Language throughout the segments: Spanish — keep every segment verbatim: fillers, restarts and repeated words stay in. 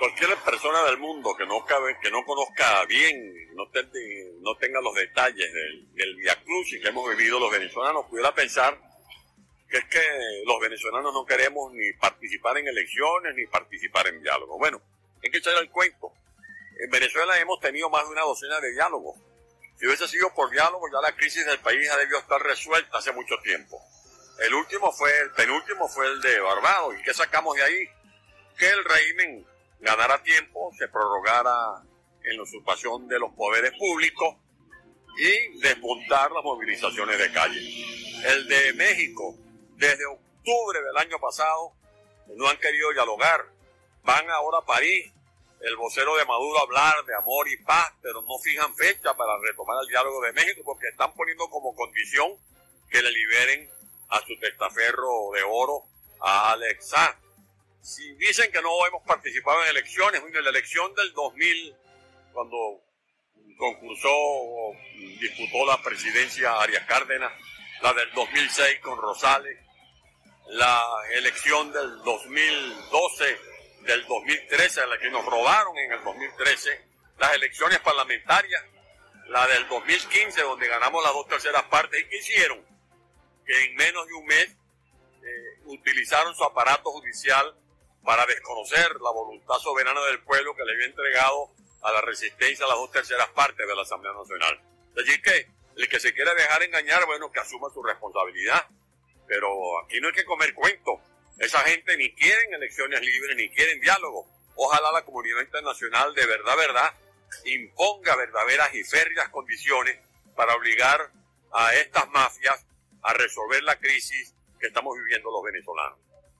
cualquier persona del mundo que no cabe, que no conozca bien, no, te, no tenga los detalles del, del viacrucis que hemos vivido los venezolanos, pudiera pensar que es que los venezolanos no queremos ni participar en elecciones ni participar en diálogos. Bueno, hay que echar el cuento. En Venezuela hemos tenido más de una docena de diálogos. Si hubiese sido por diálogo, ya la crisis del país ha debido estar resuelta hace mucho tiempo. El último fue, el penúltimo fue el de Barbados. ¿Y qué sacamos de ahí? Que el régimen ganara tiempo, se prorrogara en la usurpación de los poderes públicos y desmontar las movilizaciones de calle. El de México, desde octubre del año pasado, no han querido dialogar. Van ahora a París, el vocero de Maduro a hablar de amor y paz, pero no fijan fecha para retomar el diálogo de México porque están poniendo como condición que le liberen a su testaferro de oro, a Alex Saab. Si dicen que no hemos participado en elecciones, en la elección del dos mil, cuando concursó o disputó la presidencia Arias Cárdenas, la del dos mil seis con Rosales, la elección del dos mil doce, del dos mil trece, la que nos robaron en el dos mil trece, las elecciones parlamentarias, la del dos mil quince, donde ganamos las dos terceras partes. ¿Y qué hicieron? Que en menos de un mes eh, utilizaron su aparato judicial para desconocer la voluntad soberana del pueblo que le había entregado a la resistencia a las dos terceras partes de la Asamblea Nacional. Es decir, que el que se quiera dejar engañar, bueno, que asuma su responsabilidad. Pero aquí no hay que comer cuentos. Esa gente ni quieren elecciones libres, ni quieren diálogo. Ojalá la comunidad internacional de verdad, verdad, imponga verdaderas y férreas condiciones para obligar a estas mafias a resolver la crisis que estamos viviendo los venezolanos.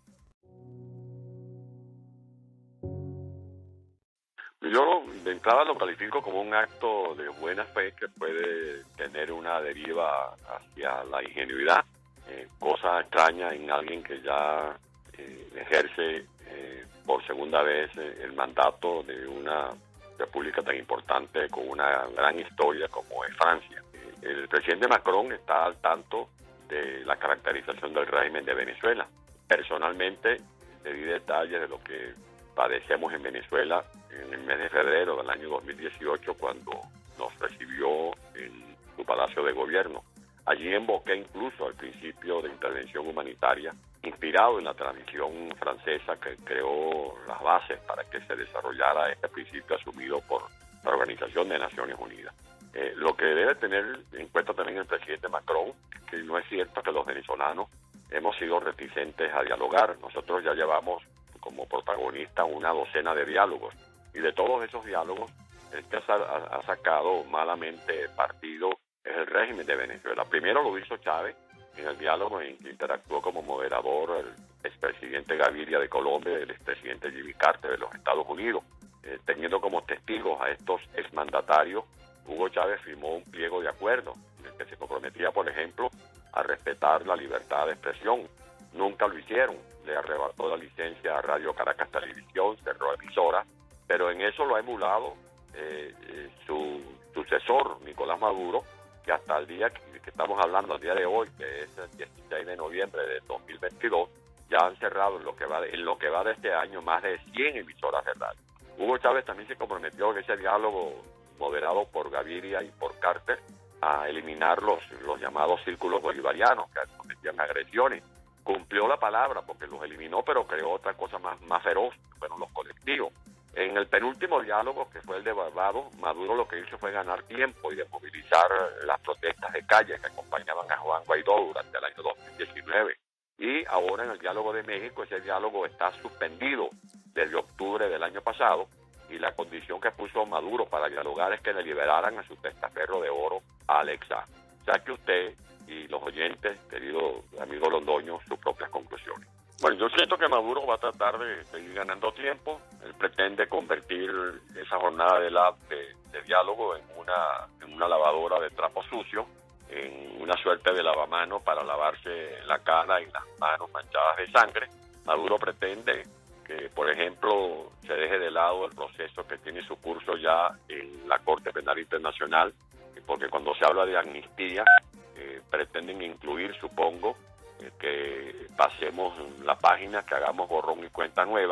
Yo de entrada lo califico como un acto de buena fe que puede tener una deriva hacia la ingenuidad, eh, cosa extraña en alguien que ya eh, ejerce eh, por segunda vez eh, el mandato de una república tan importante con una gran historia como es Francia. Eh, el presidente Macron está al tanto de la caracterización del régimen de Venezuela. Personalmente le di detalles de lo que padecemos en Venezuela en el mes de febrero del año dos mil dieciocho, cuando nos recibió en su palacio de gobierno. Allí invoqué incluso el principio de intervención humanitaria, inspirado en la tradición francesa que creó las bases para que se desarrollara este principio asumido por la Organización de Naciones Unidas. Eh, lo que debe tener en cuenta también el presidente Macron es que no es cierto que los venezolanos hemos sido reticentes a dialogar. Nosotros ya llevamos como protagonista una docena de diálogos, y de todos esos diálogos el que ha, ha sacado malamente partido es el régimen de Venezuela. Primero lo hizo Chávez en el diálogo en que interactuó como moderador el expresidente Gaviria de Colombia y el expresidente Jimmy Carter de los Estados Unidos. Eh, teniendo como testigos a estos exmandatarios, Hugo Chávez firmó un pliego de acuerdo en el que se comprometía, por ejemplo, a respetar la libertad de expresión. Nunca lo hicieron. Le arrebató la licencia a Radio Caracas Televisión, cerró emisoras, pero en eso lo ha emulado eh, eh, su sucesor, Nicolás Maduro, que hasta el día que, que estamos hablando, el día de hoy, que es el dieciséis de noviembre de dos mil veintidós, ya han cerrado en lo que va de, en lo que va de este año más de cien emisoras de radio. Hugo Chávez también se comprometió en ese diálogo moderado por Gaviria y por Carter a eliminar los, los llamados círculos bolivarianos que cometían agresiones. Cumplió la palabra porque los eliminó, pero creó otra cosa más, más feroz, que fueron los colectivos. En el penúltimo diálogo, que fue el de Barbados, Maduro lo que hizo fue ganar tiempo y desmovilizar las protestas de calle que acompañaban a Juan Guaidó durante el año dos mil diecinueve. Y ahora en el diálogo de México, ese diálogo está suspendido desde octubre del año pasado, y la condición que puso Maduro para dialogar es que le liberaran a su testaferro de oro, a Alex Saab. Saque usted y los oyentes, querido amigo Londoño, sus propias conclusiones. Bueno, yo siento que Maduro va a tratar de seguir ganando tiempo. Él pretende convertir esa jornada de, la, de, de diálogo en una, en una lavadora de trapo sucio, en una suerte de lavamano para lavarse la cara y las manos manchadas de sangre. Maduro pretende que, por ejemplo, se deje de lado el proceso que tiene su curso ya en la Corte Penal Internacional, porque cuando se habla de amnistía, eh, pretenden incluir, supongo, que pasemos la página, que hagamos borrón y cuenta nueva,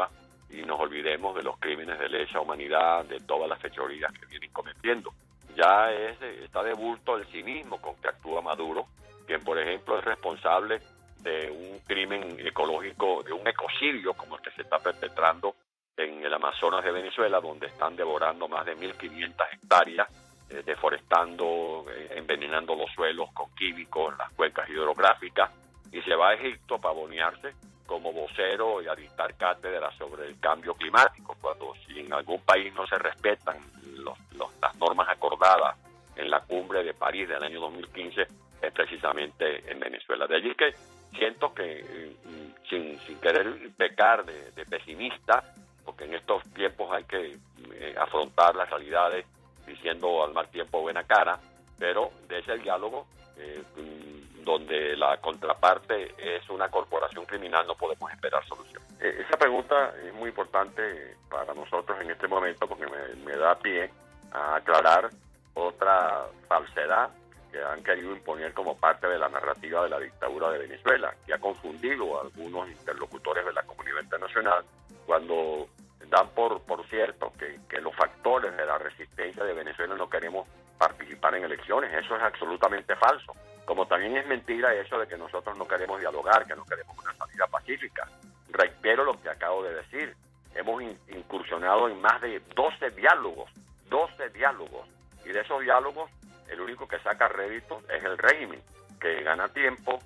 y nos olvidemos de los crímenes de lesa humanidad, de todas las fechorías que vienen cometiendo. Ya es, está de bulto el cinismo con que actúa Maduro, quien por ejemplo es responsable de un crimen ecológico, de un ecocidio como el que se está perpetrando en el Amazonas de Venezuela, donde están devorando más de mil quinientas hectáreas, eh, deforestando, eh, envenenando los suelos con químicos, las cuencas hidrográficas, y se va a Egipto a pavonearse como vocero y a dictar cátedra sobre el cambio climático, cuando si en algún país no se respetan los, los, las normas acordadas en la cumbre de París del año dos mil quince, es precisamente en Venezuela. De allí que siento que, sin, sin querer pecar de, de pesimista, porque en estos tiempos hay que eh, afrontar las realidades diciendo al mal tiempo buena cara, pero de ese diálogo, eh, donde la contraparte es una corporación criminal, no podemos esperar solución. Eh, esa pregunta es muy importante para nosotros en este momento, porque me, me da pie a aclarar otra falsedad que han querido imponer como parte de la narrativa de la dictadura de Venezuela, que ha confundido a algunos interlocutores de la comunidad internacional cuando dan por, por cierto que, que los factores de la resistencia de Venezuela no queremos participar en elecciones. Eso es absolutamente falso. Como también es mentira eso de que nosotros no queremos dialogar, que no queremos una salida pacífica. Reitero lo que acabo de decir. Hemos in, incursionado en más de doce diálogos, doce diálogos, y de esos diálogos el único que saca rédito es el régimen, que gana tiempo,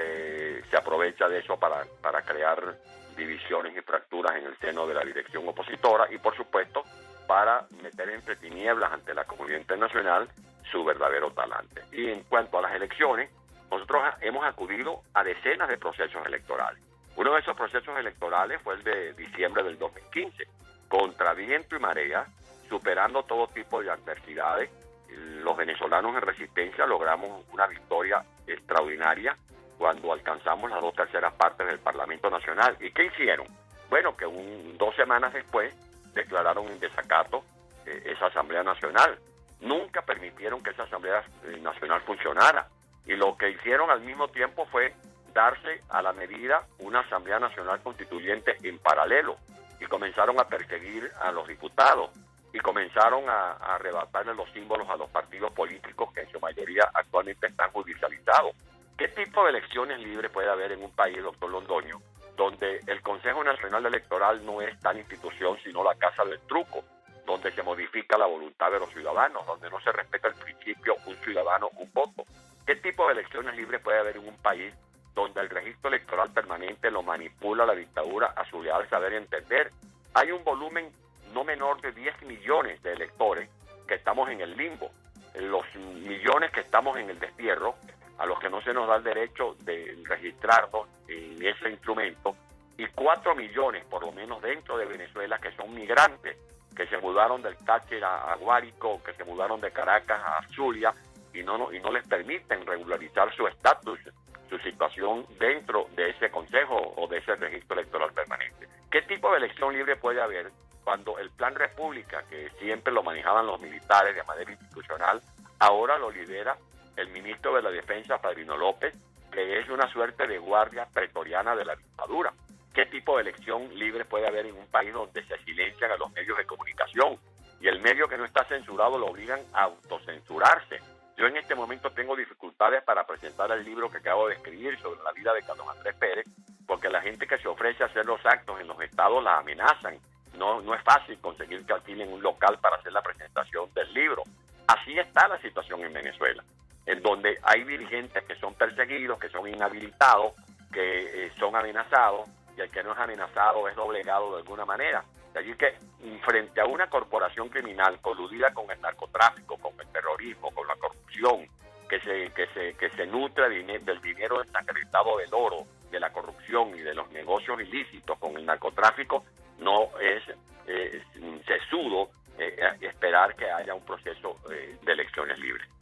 que se aprovecha de eso para, para crear divisiones y fracturas en el seno de la dirección opositora y, por supuesto, para meter entre tinieblas ante la comunidad internacional su verdadero talante. Y en cuanto a las elecciones, nosotros hemos acudido a decenas de procesos electorales. Uno de esos procesos electorales fue el de diciembre del dos mil quince, contra viento y marea, superando todo tipo de adversidades. Los venezolanos en resistencia logramos una victoria extraordinaria cuando alcanzamos las dos terceras partes del Parlamento Nacional. ¿Y qué hicieron? Bueno, que un, dos semanas después declararon en desacato eh, esa Asamblea Nacional. Nunca permitieron que esa Asamblea Nacional funcionara. Y lo que hicieron al mismo tiempo fue darse a la medida una Asamblea Nacional Constituyente en paralelo. Y comenzaron a perseguir a los diputados. Y comenzaron a, a arrebatarle los símbolos a los partidos políticos que en su mayoría actualmente están judicializados. ¿Qué tipo de elecciones libres puede haber en un país, doctor Londoño, donde el Consejo Nacional Electoral no es tal institución sino la casa del truco, donde se modifica la voluntad de los ciudadanos, donde no se respeta el principio un ciudadano, un voto? ¿Qué tipo de elecciones libres puede haber en un país donde el registro electoral permanente lo manipula la dictadura a su leal saber y entender? Hay un volumen no menor de diez millones de electores que estamos en el limbo, los millones que estamos en el destierro, a los que no se nos da el derecho de registrarnos en ese instrumento, y cuatro millones por lo menos dentro de Venezuela que son migrantes, que se mudaron del Táchira a Guárico, que se mudaron de Caracas a Zulia, y no, no, y no les permiten regularizar su estatus, su situación dentro de ese consejo o de ese registro electoral permanente. ¿Qué tipo de elección libre puede haber cuando el Plan República, que siempre lo manejaban los militares de manera institucional, ahora lo lidera el ministro de la Defensa, Padrino López, que es una suerte de guardia pretoriana de la dictadura? ¿Qué tipo de elección libre puede haber en un país donde se silencian a los medios de comunicación y el medio que no está censurado lo obligan a autocensurarse? Yo en este momento tengo dificultades para presentar el libro que acabo de escribir sobre la vida de Carlos Andrés Pérez, porque la gente que se ofrece a hacer los actos en los estados la amenazan. No, no es fácil conseguir que alquilen un local para hacer la presentación del libro. Así está la situación en Venezuela, en donde hay dirigentes que son perseguidos, que son inhabilitados, que eh, son amenazados, y el que no es amenazado es doblegado de alguna manera. De allí que, frente a una corporación criminal coludida con el narcotráfico, con el terrorismo, con la corrupción, que se, que se, que se nutre del dinero ensangrentado del oro, de la corrupción y de los negocios ilícitos con el narcotráfico, no es eh, sesudo eh, esperar que haya un proceso eh, de elecciones libres.